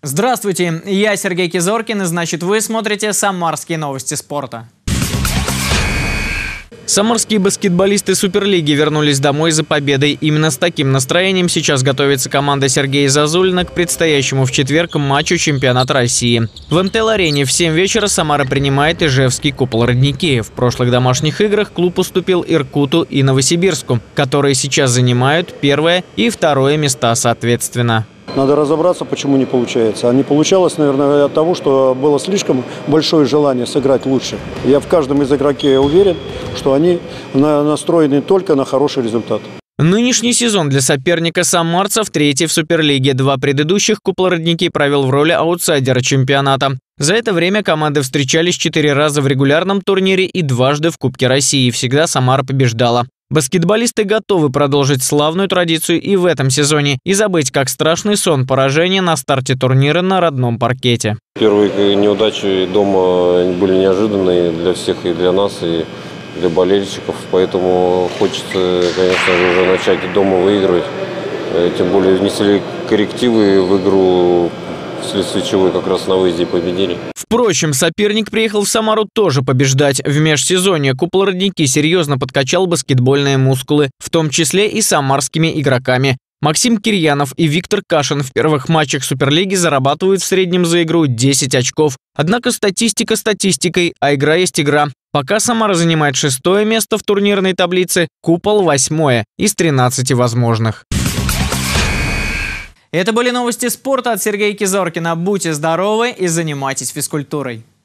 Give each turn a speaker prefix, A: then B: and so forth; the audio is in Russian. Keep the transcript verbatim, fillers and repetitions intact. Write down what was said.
A: Здравствуйте, я Сергей Кизоркин, и значит вы смотрите «Самарские новости спорта». Самарские баскетболисты Суперлиги вернулись домой за победой. Именно с таким настроением сейчас готовится команда Сергея Зазулина к предстоящему в четверг матчу чемпионата России. В эм тэ эл-арене в семь вечера Самара принимает Ижевский Купол-Родники. В прошлых домашних играх клуб уступил Иркуту и Новосибирску, которые сейчас занимают первое и второе места соответственно.
B: Надо разобраться, почему не получается. А не получалось, наверное, от того, что было слишком большое желание сыграть лучше. Я в каждом из игроке уверен, что они настроены только на хороший результат.
A: Нынешний сезон для соперника самарцев третий в Суперлиге. Два предыдущих Купол-Родники провел в роли аутсайдера чемпионата. За это время команды встречались четыре раза в регулярном турнире и дважды в Кубке России. Всегда Самара побеждала. Баскетболисты готовы продолжить славную традицию и в этом сезоне и забыть как страшный сон поражения на старте турнира на родном паркете.
C: Первые неудачи дома были неожиданные для всех, и для нас, и для болельщиков. Поэтому хочется, конечно же, уже начать дома выигрывать. Тем более внесли коррективы в игру, вследствие чего как раз на выезде победили.
A: Впрочем, соперник приехал в Самару тоже побеждать. В межсезонье Купол-Родники серьезно подкачал баскетбольные мускулы, в том числе и самарскими игроками. Максим Кирьянов и Виктор Кашин в первых матчах Суперлиги зарабатывают в среднем за игру десять очков. Однако статистика статистикой, а игра есть игра. Пока Самара занимает шестое место в турнирной таблице, Купол восьмое из тринадцати возможных. Это были новости спорта от Сергея Кизоркина. Будьте здоровы и занимайтесь физкультурой.